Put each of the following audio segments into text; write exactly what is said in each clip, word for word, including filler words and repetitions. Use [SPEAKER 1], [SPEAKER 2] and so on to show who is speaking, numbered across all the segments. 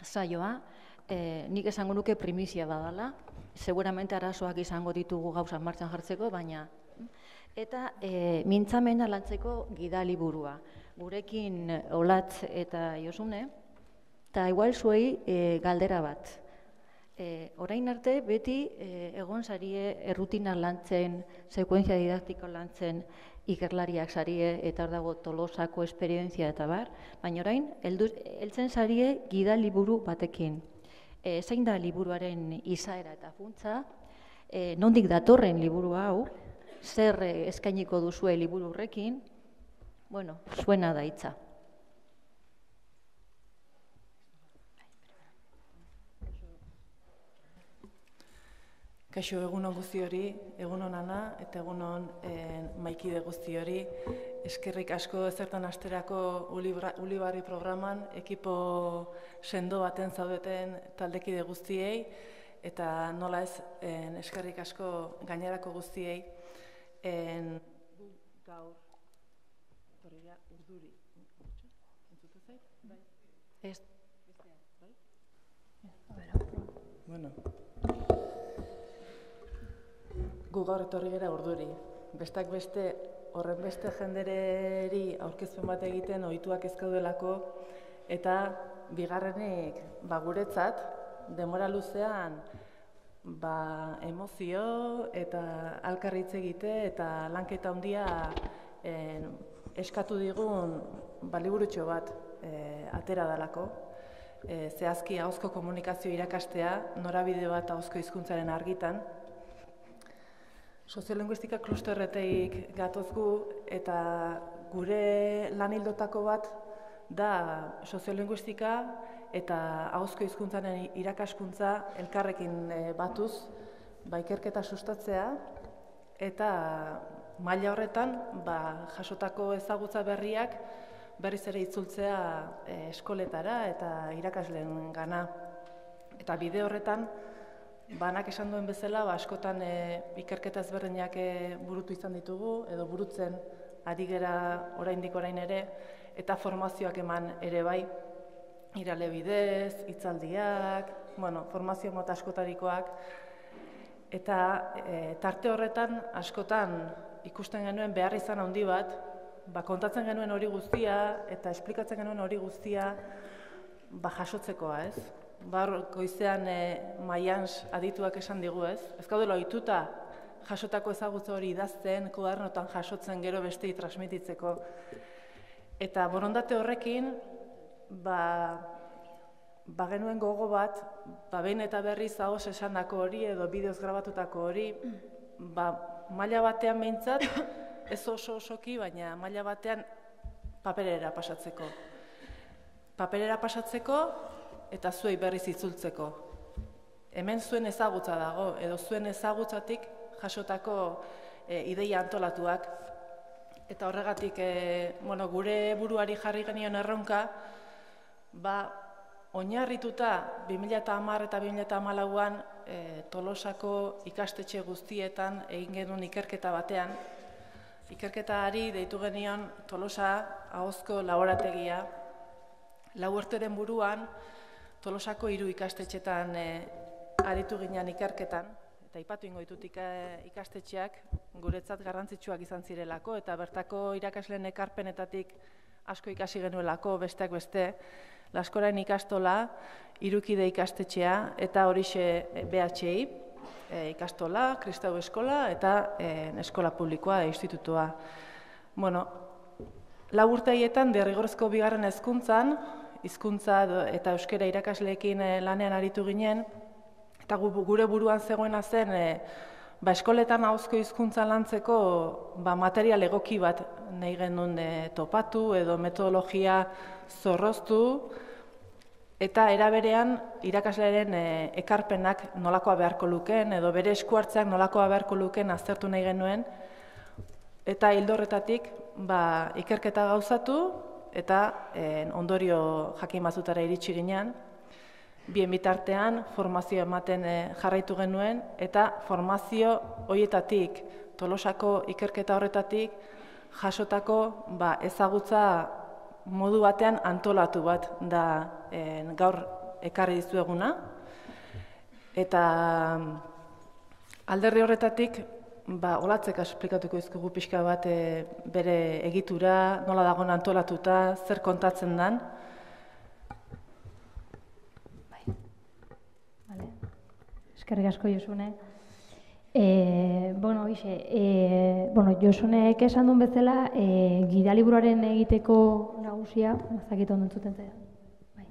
[SPEAKER 1] saioa, e, nik esango nuke primizia badala, seguramente arazoak izango ditugu gauzak martxan jartzeko, baina eta e, mintzamena lantzeko gidaliburua. Gurekin Olatz eta Josune, eta igual zuei e, galdera bat. E, orain arte beti e, egon sarie errutina lantzen, sekuentzia didaktiko lantzen, ikerlariak sarie eta hor dago Tolosako esperientzia eta bar, baina orain heltzen sarie gidaliburu batekin. E, zein da liburuaren izaera eta funtsa, e, nondik datorren liburu hau, zer eskainiko duzue liburu horrekin, bueno, zuena da hitza.
[SPEAKER 2] Kaixo, egunon guzti hori, egunon Ana eta egunon eh, maikide guzti hori. Eskerrik asko zertan asterako Ulibarri programan, ekipo sendo baten zaudeten taldekide guztiei, eta nola ez, en, eskerrik asko gainerako guztiei. En, gaur, torria, urduri. Entzutu zait? Bai?
[SPEAKER 1] Ez.
[SPEAKER 2] Bai? Bueno. Gu gaur etorri gara urduri. Bestak beste, horren beste jendereri aurkezpen bat egiten ohituak ezkaudelako, eta bigarrenik, ba, guretzat, denbora luzean, ba, emozio eta alkarritz egite eta lanketa handia en, eskatu digun ba, liburutxo bat e, atera dalako. E, zehazki ahozko komunikazio irakastea, norabide bat ahozko hizkuntzaren argitan. Soziolinguistika klusterreteik gatozgu eta gure lanildotako bat da soziolinguistika eta ahozko hizkuntzaren irakaskuntza elkarrekin batuz, ba, ikerketa sustatzea eta maila horretan ba, jasotako ezagutza berriak berriz ere itzultzea e, eskoletara eta irakasleen gana. Eta bide horretan, banak esan duen bezala, ba, askotan e, ikerketa ezberdinak e, burutu izan ditugu, edo burutzen ari gera oraindik orain ere, eta formazioak eman ere bai, irale bidez, hitzaldiak, bueno, formazio mota askotarikoak, eta e, tarte horretan askotan ikusten genuen behar izan handi bat, ba, kontatzen genuen hori guztia, eta esplikatzen genuen hori guztia, ba, jasotzekoa, ez? Bar, goizean e, Maians adituak esan digu, ez? Ez gaudela ohituta jasotako ezagutza hori idazten, koadernotan jasotzen gero bestei transmititzeko. Eta borondate horrekin, ba, ba genuen gogo bat, ba behin eta berriz ahoz esandako hori edo bideoz grabatutako hori, ba, maila batean behintzat, ez oso osoki, baina maila batean paperera pasatzeko. Paperera pasatzeko, eta zuei berriz itzultzeko. Hemen zuen ezagutza dago, edo zuen ezagutzatik jasotako e, ideia antolatuak. Eta horregatik, e, bueno, gure buruari jarri genion erronka, ba, oinarrituta bi mila hamar eta bi mila hamalauan e, Tolosako ikastetxe guztietan egin genuen ikerketa batean. Ikerketari deitu genion Tolosa ahozko laborategia. Lau urteren buruan, Tolosako hiru ikastetxetan e, aritu ginen ikerketan, eta aipatu ingo ditut ikastetxeak guretzat garrantzitsuak izan zirelako, eta bertako irakasleen ekarpenetatik asko ikasi genuelako, besteak beste, Laskorain ikastola, Hirukide ikastetxea, eta horixe B H I, e, ikastola, Kristau eskola, eta e, eskola publikoa, e, institutua. Bueno, lau urte haietan, derrigorrezko bigarren hezkuntzan, hizkuntza eta euskara irakasleekin lanean aritu ginen, eta gure buruan zegoena zen, e, ba, eskoletan ahozko hizkuntza lantzeko ba, material egoki bat nahi genuen e, topatu edo metodologia zorroztu, eta era berean irakaslearen e, ekarpenak nolakoa beharko lukeen, edo bere eskuartzeak nolakoa beharko lukeen aztertu nahi genuen, eta ildo horretatik ba, ikerketa gauzatu, eta eh, ondorio jakin batzutara iritsi ginen. Bien bitartean formazio ematen eh, jarraitu genuen, eta formazio horietatik, Tolosako ikerketa horretatik, jasotako ba, ezagutza modu batean antolatu bat da eh, gaur ekarri dizueguna. Eta alderdi horretatik, ba, olatzek esplikatuko izkugu pixka bat e, bere egitura, nola dagoen antolatuta, zer kontatzen den.
[SPEAKER 3] Bai. Vale. Eskerrik asko, Josune. E, bueno, ixe, e, bueno, Josunek esan duen bezala, e, gidaliburuaren egiteko nagusia, ezakit ondo entzuten zera. Bai.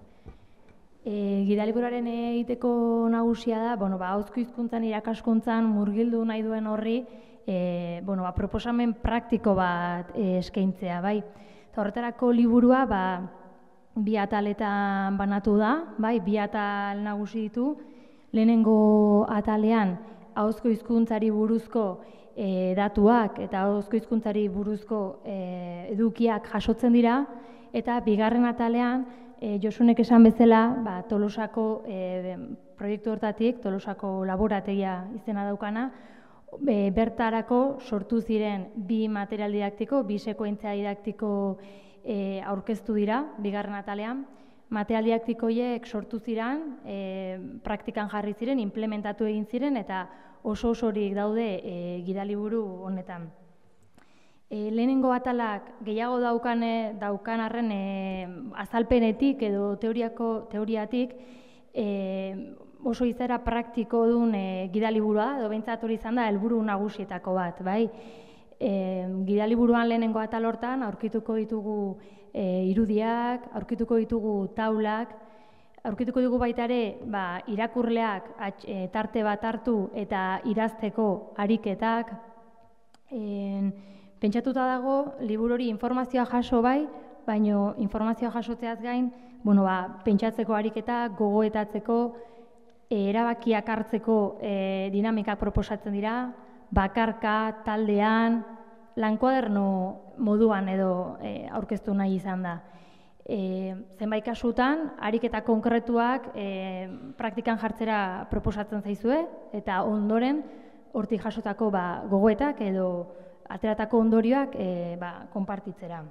[SPEAKER 3] E, gidaliburuaren egiteko nagusia da, bueno, ba, ahozko hizkuntzan, irakaskuntzan murgildu nahi duen horri, e, bueno, ba, proposamen praktiko bat e, eskaintzea, bai. Eta horretarako liburua, ba, bi ataletan banatu da, bai, bi atal nagusi ditu. Lehenengo atalean, ahozko hizkuntzari buruzko e, datuak eta ahozko hizkuntzari buruzko e, edukiak jasotzen dira, eta bigarren atalean, e, Josunek esan bezala, ba, Tolosako e, proiektu hortatik, Tolosako laborategia izena daukana, e, bertarako sortu ziren bi material didaktiko, bi sekuentzia didaktiko e, aurkeztu dira, bigarren atalean. Material didaktikoiek sortu ziren, e, praktikan jarri ziren, implementatu egin ziren, eta oso osorik daude e, gidaliburu honetan. E, lehenengo atalak gehiago daukane, daukan arren e, azalpenetik edo teoriako, teoriatik e, oso izaera praktiko duen e, gidaliburua, edo behintzat hori izan da helburu nagusietako bat, bai? E, gidaliburuan lehenengo atal hortan aurkituko ditugu e, irudiak, aurkituko ditugu taulak, aurkituko dugu baita ere, ba, irakurleak atx, e, tarte bat hartu eta idazteko ariketak. E, pentsatuta dago, liburu hori informazioa jaso bai, baino informazioa jasotzeaz gain, bueno, ba, pentsatzeko ariketak, gogoetatzeko, e, erabakiak hartzeko e, dinamikak proposatzen dira, bakarka, taldean, lankuaderno moduan edo e, aurkeztu nahi izan da. E, zenbait kasutan, ariketa konkretuak e, praktikan jartzera proposatzen zaizue, eta ondoren hortik jasotako ba, gogoetak edo ateratako ondorioak e, ba, konpartitzera.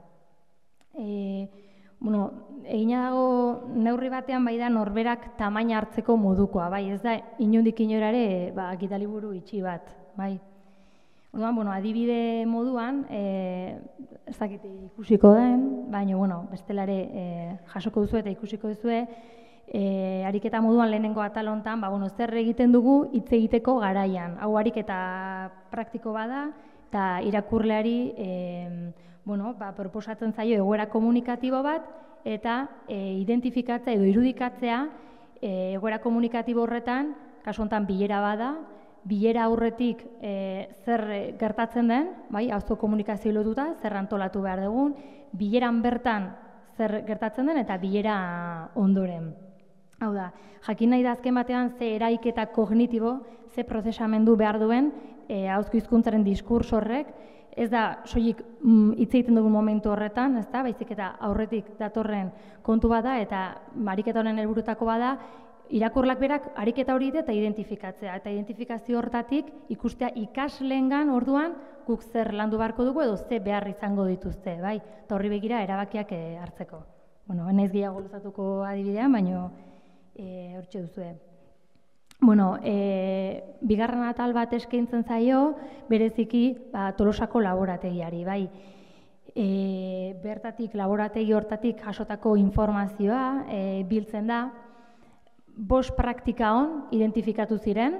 [SPEAKER 3] E, bueno, egina dago neurri batean bai da norberak tamaina hartzeko modukoa, bai, ez da inondik inorare ba, gidaliburu itxi bat, bai. Orduan, bueno, adibide moduan, e, ez dakit ikusiko den, baina, bueno, bestelare e, jasoko duzu eta ikusiko duzue, e, ariketa moduan lehenengo atal hontan, ba, bueno, zer egiten dugu hitz egiteko garaian. Hau ariketa praktiko bada, eta irakurleari, e, bueno, ba, proposatzen zaio egoera komunikatibo bat, eta e, identifikatzea edo irudikatzea e, egoera komunikatibo horretan, kasu hontan bilera bada, bilera aurretik e, zer gertatzen den, bai, ahozko komunikazio lotuta, zer antolatu behar dugun, bileran bertan zer gertatzen den eta bilera ondoren. Hau da, jakin nahi da azken batean ze eraiketa kognitibo, ze prozesamendu behar duen e, ahozko hizkuntzaren diskurs horrek, ez da soilik mm, hitz egiten dugun momentu horretan, ez da, baizik eta aurretik datorren kontu bada eta ariketa honen helburutako bada, irakurlak berak ariketa hori eta identifikatzea. Eta identifikazio hortatik ikustea ikasleengan orduan guk zer landu beharko dugu edo ze behar izango dituzte, bai? Eta horri begira erabakiak e, hartzeko. Bueno, naiz gehiago luzatuko adibidean, baino e, hortxe duzue. Bueno, e, bigarren atal bat eskaintzen zaio, bereziki ba, Tolosako laborategiari, bai? E, bertatik, laborategi hortatik jasotako informazioa e, biltzen da, bost praktika on identifikatu ziren,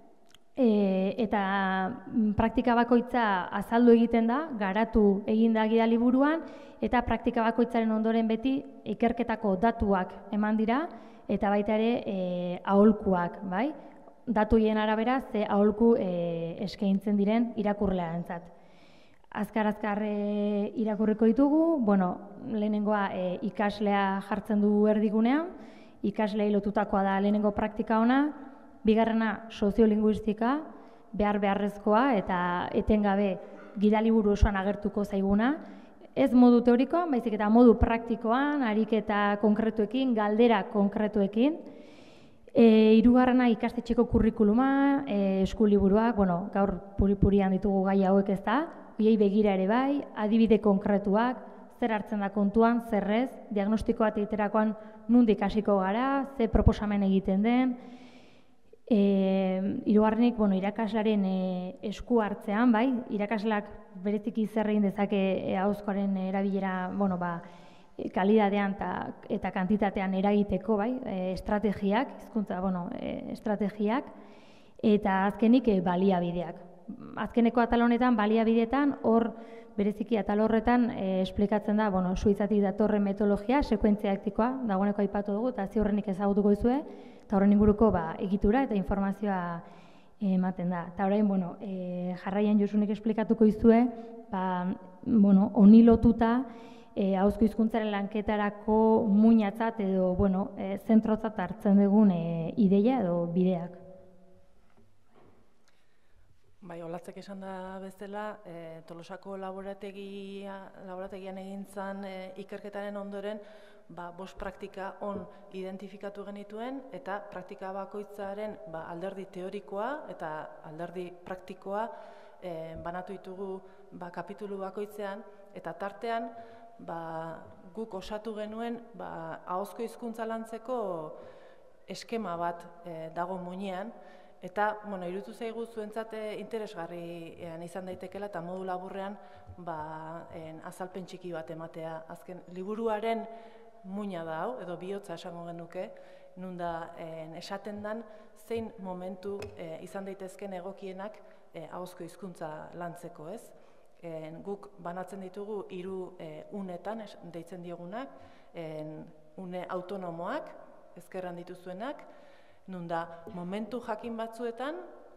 [SPEAKER 3] e, eta praktika bakoitza azaldu egiten da, garatu egin da gidaliburuan, eta praktika bakoitzaren ondoren beti ikerketako datuak eman dira, eta baita ere e, aholkuak, bai? Datuien arabera ze aholku e, eskaintzen diren irakurlearentzat. Azkar-azkar e, irakurriko ditugu, bueno, lehenengoa e, ikaslea jartzen du erdigunean, ikaslei lotutakoa da lehenengo praktika ona, bigarrena soziolinguistika, behar beharrezkoa eta etengabe gidaliburu osoan agertuko zaiguna, ez modu teorikoan, baizik eta modu praktikoan, ariketa konkretuekin, galdera konkretuekin. E, hirugarrena ikastetxeko kurrikuluma, e, eskuliburuak, bueno, gaur puri-purian ditugu gai hauek ez da, hiei begira ere bai, adibide konkretuak, zer hartzen da kontuan, zerrez, diagnostiko bat egiterakoan nondik hasiko gara, ze proposamen egiten den. E, hirugarrenik, bueno, irakaslaren e, esku hartzean, bai, irakasleak bereziki zer egin dezake e, ahozkoaren erabilera, bueno, ba, kalidadean ta, eta kantitatean eragiteko, bai, e, estrategiak, hizkuntza, bueno, e, estrategiak, eta azkenik e, baliabideak. Azkeneko atal honetan, baliabideetan, hor bereziki atal horretan e, esplikatzen da, bueno, Suitzatik datorren metodologia, sekuentzia ektikoa, dagoeneko aipatu dugu, eta ziurrenik ezagutuko dizue, eta horren inguruko ba, egitura eta informazioa ematen da. Eta orain, bueno, e, jarraian Josunek esplikatuko dizue, ba, bueno, honi lotuta, e, ahozko hizkuntzaren lanketarako muinatzat edo, bueno, e, zentrotzat hartzen dugun e, ideia edo bideak.
[SPEAKER 2] Bai, Olatzek esan da bezala, e, Tolosako laborategia, laborategian egin zen e, ikerketaren ondoren, ba, bost praktika on identifikatu genituen, eta praktika bakoitzaren ba, alderdi teorikoa eta alderdi praktikoa e, banatu ditugu ba, kapitulu bakoitzean, eta tartean ba, guk osatu genuen ba, ahozko hizkuntza lantzeko eskema bat e, dago muinean, eta, bueno, iruditu zaigu zuentzat interesgarri izan daitekela eta modu laburrean ba, en, azalpen txiki bat ematea. Azken, liburuaren muina da hau, edo bihotza esango genuke, nun da en, esaten dan zein momentu e, izan daitezken egokienak e, ahozko hizkuntza lantzeko, ez? En, guk banatzen ditugu hiru e, unetan, es, deitzen diogunak, en, une autonomoak, ezkerran dituzuenak, nun da, momentu jakin batzuetan,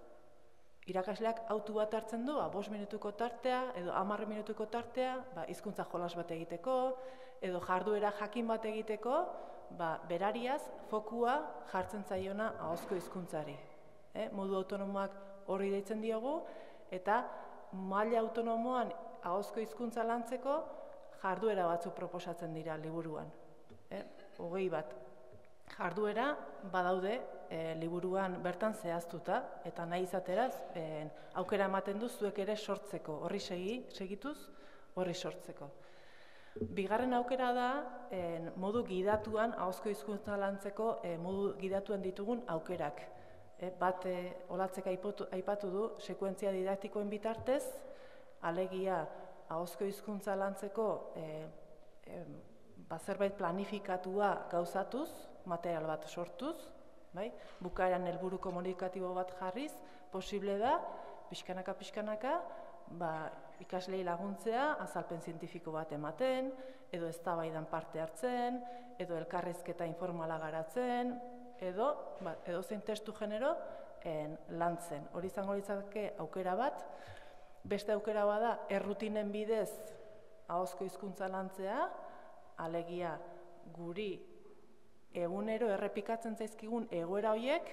[SPEAKER 2] irakasleak autu bat hartzen du, ba, bost minutuko tartea, edo hamar minutuko tartea, ba, hizkuntza jolas bat egiteko, edo jarduera jakin bat egiteko, ba, berariaz, fokua jartzen zaiona ahozko hizkuntzari. Eh? Modu autonomoak horri deitzen diogu, eta maila autonomoan ahozko hizkuntza lantzeko jarduera batzuk proposatzen dira liburuan. Eh? Hogei bat. Jarduera badaude e, liburuan bertan zehaztuta, eta nahi izateraz e, aukera ematen du zuek ere sortzeko, horri segi, segituz, horri sortzeko. Bigarren aukera da, e, modu gidatuan, ahozko hizkuntza lantzeko, e, modu gidatuan ditugun aukerak. E, bat, e, Olatzek aipatu, aipatu du, sekuentzia didaktikoen bitartez, alegia ahozko hizkuntza lantzeko e, e, ba, zerbait planifikatua gauzatuz, material bat sortuz, bai? Bukaeran helburu komunikatibo bat jarriz, posible da, pixkanaka pixkanaka, ba, ikaslei laguntzea, azalpen zientifiko bat ematen, edo eztabaidan parte hartzen, edo elkarrizketa informala garatzen, edo, ba, edo zein testu genero en, lantzen. Hori izango litzake aukera bat, beste aukera bada errutinen bidez ahozko hizkuntza lantzea, alegia guri egunero errepikatzen zaizkigun egoera horiek,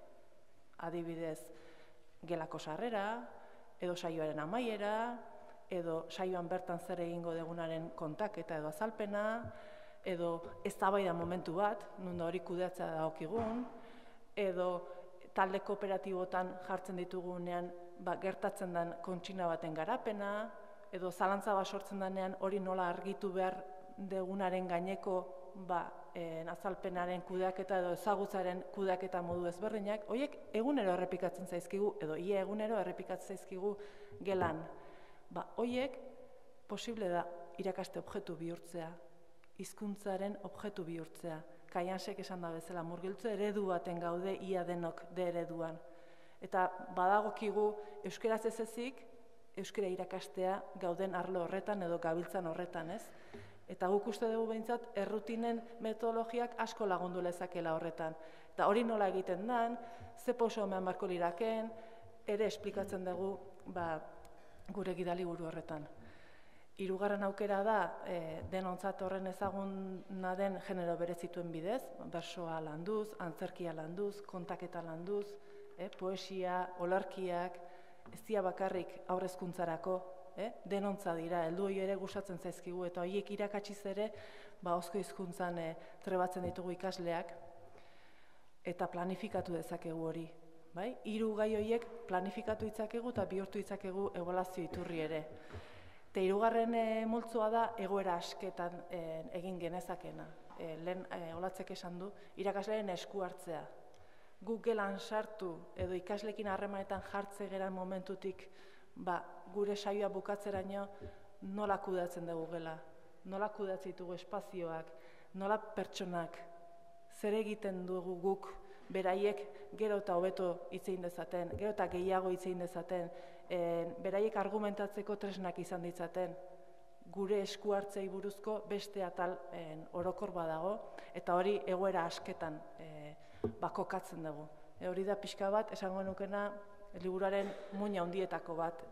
[SPEAKER 2] adibidez, gelako sarrera, edo saioaren amaiera, edo saioan bertan zer egingo degunaren kontaketa edo azalpena, edo eztabaida momentu bat, nun da hori kudeatzea dagokigun, edo talde kooperatibotan jartzen ditugunean ba, gertatzen den kontsigna baten garapena, edo zalantza bat sortzen denean hori nola argitu behar degunaren gaineko ba, en, azalpenaren kudeaketa edo ezagutzaren kudeaketa modu ezberdinak, horiek egunero errepikatzen zaizkigu, edo ia egunero errepikatzen zaizkigu gelan. Ba, horiek posible da irakaste objektu bihurtzea, hizkuntzaren objektu bihurtzea. Kaiansek esan da bezala, murgiltze eredu baten gaude ia denok de ereduan. Eta badagokigu euskaraz ez ezik, euskara irakastea gauden arlo horretan edo gabiltzan horretan, ez? Eta guk uste dugu behintzat, errutinen metodologiak asko lagundu lezakela horretan. Eta hori nola egiten den, ze pauso eman barko liraken, ere esplikatzen dugu ba, gure gidaliburu horretan. Hirugarren aukera da, e, denontzat horren ezaguna den genero berezituen bidez, bersoa landuz, antzerkia landuz, kontaketa landuz, e, poesia, olarkiak, ez dira bakarrik aurrezkuntzarako, Eh? Denontza dira, heldu hori ere gustatzen zaizkigu, eta horiek irakatsiz ere, ba, ahozko hizkuntzan e, trebatzen ditugu ikasleak, eta planifikatu dezakegu hori. Bai? Hiru gai horiek planifikatu ditzakegu eta bihurtu ditzakegu ebaluazio iturri ere. Eta hirugarren e, multzoa da egoera asketan e, egin genezakena. E, lehen e, olatzek esan du, irakaslearen esku hartzea. Guk gelan sartu edo ikaslekin harremanetan jartze geran momentutik ba, gure saioa bukatzeraino nola kudeatzen dugu gela, nola kudeatzen ditugu espazioak, nola pertsonak, zer egiten dugu guk beraiek gero eta hobeto hitz egin dezaten, gero eta gehiago hitz egin dezaten, e, beraiek argumentatzeko tresnak izan ditzaten, gure esku hartzei buruzko beste atal e, orokor badago, eta hori egoera asketan e, bakokatzen dugu. E, hori da pixka bat, esango nukena, liburuaren muina handietako bat.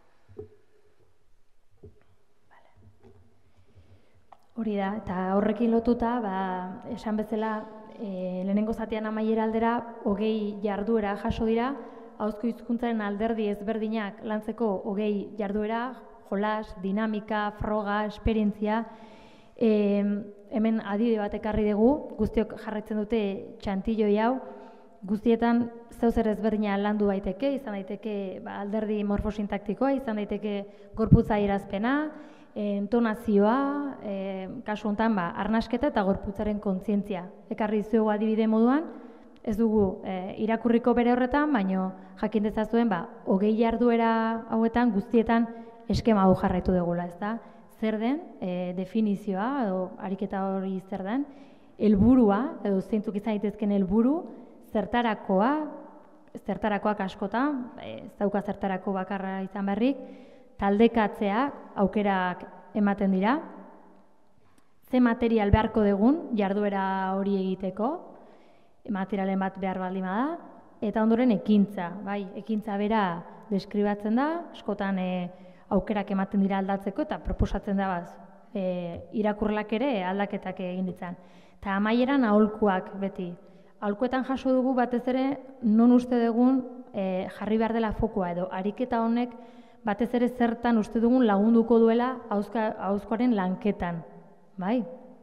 [SPEAKER 3] Hori da, eta horrekin lotuta, ba, esan bezala, e, lehenengo zatean amaiera aldera, hogei jarduera jaso dira, ahozko hizkuntzaren alderdi ezberdinak lantzeko hogei jarduera, jolas, dinamika, froga, esperientzia. E, hemen adibide bat ekarri dugu, guztiok jarraitzen dute txantilloi hau, guztietan zeuzer ezberdina landu daiteke, izan daiteke ba, alderdi morfosintaktikoa, izan daiteke gorputza irazpena, entonazioa, e, kasu honetan ba, arnasketa eta gorputzaren kontzientzia. Ekarri dizuegu adibide moduan, ez dugu e, irakurriko bere horretan, baino jakin dezazuen ba, hogei jarduera hauetan guztietan eskema hau jarraitu dugula, ezta? Zer den, e, definizioa, edo ariketa hori zer den, helburua, edo zeintzuk izan daitezken helburu, zertarakoa, zertarakoak askotan, ez dauka zertarako bakarra izan berrik, taldekatzeak aukerak ematen dira, ze material beharko dugun jarduera hori egiteko, materialen bat behar baldin bada, eta ondoren ekintza, bai, ekintza bera deskribatzen da, askotan e, aukerak ematen dira aldatzeko eta proposatzen da baz, e, irakurlak ere aldaketak egin ditzan. Eta amaieran aholkuak beti. Aholkuetan jaso dugu batez ere non uste dugun e, jarri behar dela fokua edo ariketa honek batez ere zertan uste dugun lagunduko duela ahozkoaren lanketan, bai?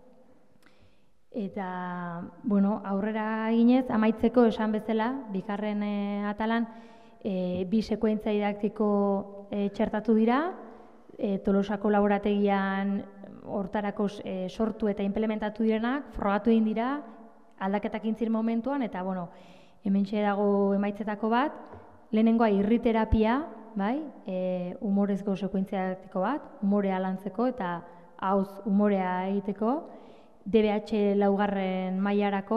[SPEAKER 3] Eta, bueno, aurrera eginez, amaitzeko esan bezala, bigarren e, atalan, e, bi sekuentza didaktiko e, txertatu dira, e, Tolosako laborategian hortarako e, sortu eta implementatu direnak, frogatu egin dira, aldaketak intzir momentuan, eta, bueno, hementxe dago emaitzetako bat, lehenengoa irriterapia, bai, e, humorezko sekuentzia didaktiko bat, humorea lantzeko eta hauz humorea egiteko, D B H laugarren mailarako,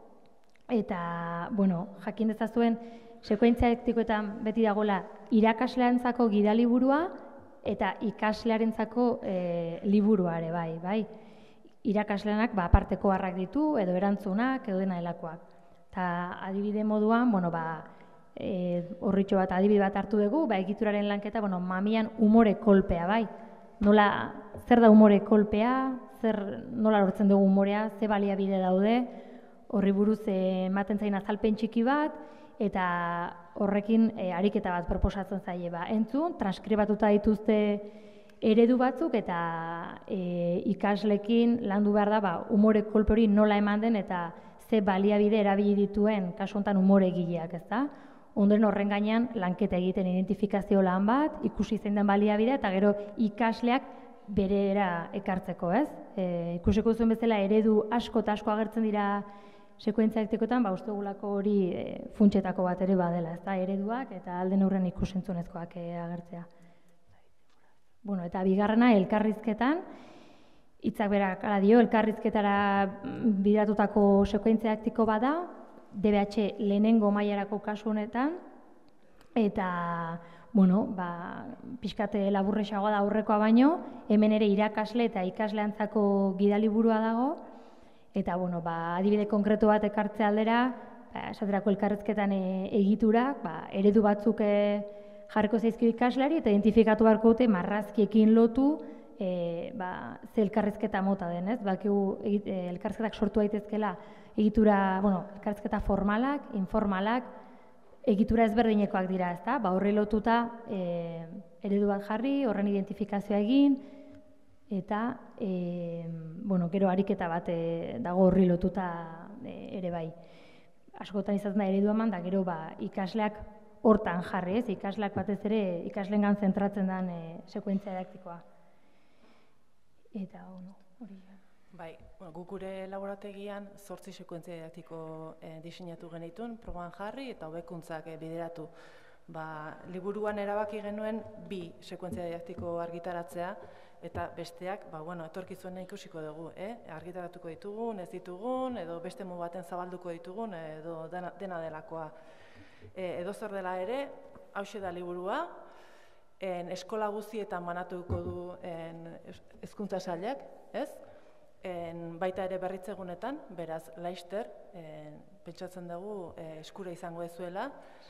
[SPEAKER 3] eta, bueno, jakin dezazuen, sekuentzia didaktikoetan beti dagoela irakaslearentzako gidaliburua eta ikaslearentzako e, liburuare, bai, bai. Irakasleanak ba, aparteko harrak ditu, edo erantzunak, edo dena delakoak. Eta adibide moduan, bueno, ba, e, horritxo bat, adibide bat hartu dugu, ba, egituraren lanketa, bueno, mamian umore kolpea, bai. Nola, zer da umore kolpea, zer nola lortzen dugu umorea, ze baliabide daude, horri buruz ematen zain azalpen txiki bat, eta horrekin e, ariketa bat proposatzen zaie. Ba, entzun, transkribatuta dituzte eredu batzuk, eta e, ikaslekin landu behar da, ba, umore kolpe hori nola eman den, eta ze baliabide erabili dituen, kasu honetan umore egileak, ez da? Ondoren horren gainean lanketa egiten identifikazio lan bat, ikusi zein den baliabidea, eta gero ikasleak berera ekartzeko, ez? E, ikusiko zuen bezala eredu asko eta asko agertzen dira sekuentzia didaktikoetan, ba, uste dugulako hori e, funtsetako bat ere badela, ez da? Ereduak eta alde neurren ikusentzunezkoak e, agertzea. Bueno, eta bigarrena, elkarrizketan, hitzak berak hala dio, elkarrizketara bidatutako sekuentzia didaktiko bada, D B H lehenengo mailarako kasu honetan, eta, bueno, ba, pixkate laburrexagoa da aurrekoa baino, hemen ere irakasle eta ikasleantzako gidaliburua dago, eta, bueno, ba, adibide konkretu bat ekartze aldera, ba, esaterako elkarrizketan e, egiturak, ba, eredu batzuk e, jarriko zaizkio ikasleari, eta identifikatu beharko dute marrazkiekin lotu, e, ba, ze elkarrizketa mota den, ez? Bakigu e, elkarrizketak sortu daitezkela egitura, bueno, elkarrizketa formalak, informalak, egitura ezberdinekoak dira, ezta? Ba, horri lotuta e, eredu bat jarri, horren identifikazioa egin, eta, e, bueno, gero ariketa bat e, dago horri lotuta e, ere bai. Askotan izaten da eredu eman, da gero ba, ikasleak hortan jarri, ez, ikasleak batez ere ikaslengan zentratzen den e, sekuentzia didaktikoa. Eta, bueno, hori.
[SPEAKER 2] Bai, bueno, guk gure laborategian zortzi sekuentzia didaktiko eh, diseinatu genituen, proban jarri eta hobekuntzak eh, bideratu. Ba, liburuan erabaki genuen bi sekuentzia didaktiko argitaratzea, eta besteak, ba, bueno, etorkizuena ikusiko dugu, eh? Argitaratuko ditugun, ez ditugun, edo beste modu baten zabalduko ditugun, edo dena, dena delakoa. E, edo zer dela ere, hauxe da liburua, en, eskola guztietan banatuko du en, hezkuntza sailak, ez? En, baita ere berritzegunetan, beraz, laister, en, pentsatzen dugu e, eskura izango ezuela,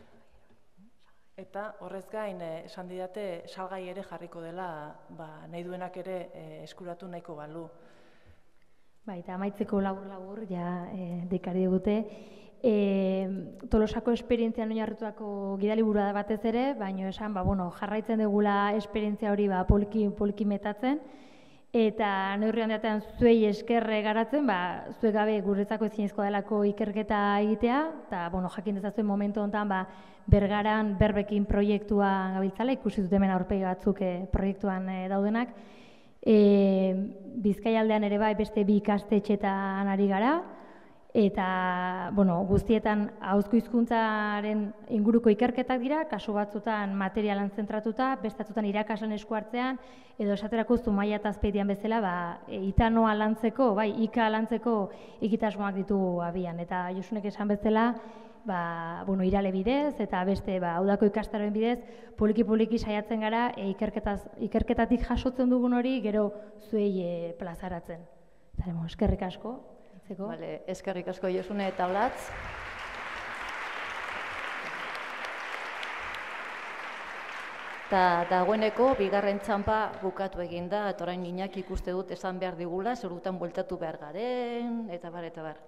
[SPEAKER 2] eta horrez gain, eh, esan didate, salgai ere jarriko dela, ba, nahi duenak ere eh, eskuratu nahiko balu.
[SPEAKER 3] Ba, eta amaitzeko labur-labur, ja, e, deikari digute, e, Tolosako esperientzian oinarritutako gidaliburua da batez ere, baina esan, ba, bueno, jarraitzen dugula esperientzia hori ba, poliki, poliki metatzen, eta neurrian datean zuei eskerre garatzen, ba, zuek gabe guretzako ezinezkoa delako ikerketa egitea, eta, bueno, jakin dezazuen momentu honetan, ba, Bergaran berbekin proiektuan gabiltzala, ikusi dut hemen aurpegi batzuk e, proiektuan e, daudenak. E, Bizkaialdean ere bai beste bi ikastetxetan ari gara, eta bueno, guztietan ahozko hizkuntzaren inguruko ikerketak dira, kasu batzutan materialan zentratuta, bestatzutan irakaslan esku hartzean, edo esaterako Zumaia eta Azpeitian bezala, ba, e, itanoa lantzeko, bai, ika lantzeko egitasmoak ditugu abian, eta Josunek esan bezala, ba, bueno, irale bidez eta beste ba, udako ikastaroen bidez poliki-poliki saiatzen gara e, ikerketaz, ikerketatik jasotzen dugun hori gero zuei e, plazaratzen. Zaremo, eskerrik asko.
[SPEAKER 1] Vale, eskerrik asko Josune eta Olatz. Eta dagoeneko bigarren txanpa bukatu egin da, eta orain Iñaki ikuste dut esan behar digula, zerutan bueltatu behar garen, eta bar, eta bar.